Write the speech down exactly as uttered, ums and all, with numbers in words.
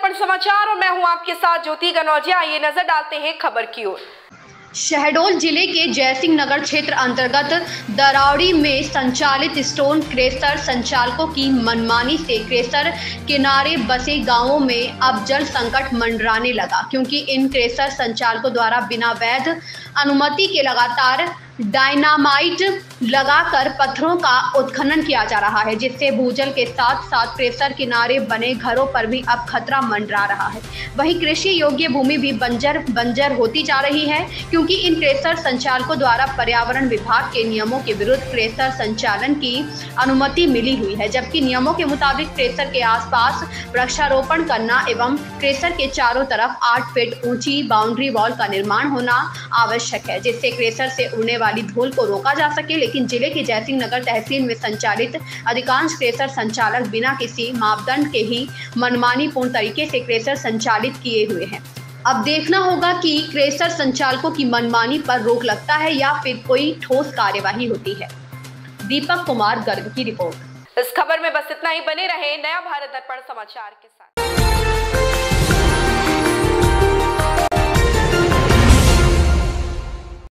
दर्पण समाचार और मैं हूं आपके साथ ज्योति कनौजिया। आइए नजर डालते हैं खबर की ओर। शहडोल जिले के जयसिंह नगर क्षेत्र अंतर्गत दरावड़ी में संचालित स्टोन क्रेशर संचालकों की मनमानी से क्रेशर किनारे बसे गांवों में अब जल संकट मंडराने लगा, क्योंकि इन क्रेशर संचालकों द्वारा बिना वैध अनुमति के लगातार डायनामाइट लगाकर पत्थरों का उत्खनन किया जा रहा है, जिससे भूजल के साथ साथ क्रेशर किनारे बने घरों पर भी अब खतरा मंडरा रहा है। वहीं कृषि योग्य भूमि भी बंजर बंजर होती जा रही है, क्योंकि इन क्रेशर संचालकों द्वारा पर्यावरण विभाग के नियमों के विरुद्ध क्रेशर संचालन की अनुमति मिली हुई है, जबकि नियमों के मुताबिक क्रेशर के आसपास वृक्षारोपण करना एवं क्रेशर के चारों तरफ आठ फीट ऊंची बाउंड्री वॉल का निर्माण होना आवश्यक है, जिससे क्रेशर से उड़ने वाली धूल को रोका जा सके। लेकिन जिले के जयसिंह नगर तहसील में संचालित अधिकांश क्रेशर संचालक बिना किसी मापदंड के ही मनमानी पूर्ण तरीके से क्रेशर संचालित किए हुए हैं। अब देखना होगा कि क्रेशर संचालकों की मनमानी पर रोक लगता है या फिर कोई ठोस कार्यवाही होती है। दीपक कुमार गर्ग की रिपोर्ट। इस खबर में बस इतना ही। बने रहे नया भारत दर्पण समाचार के साथ।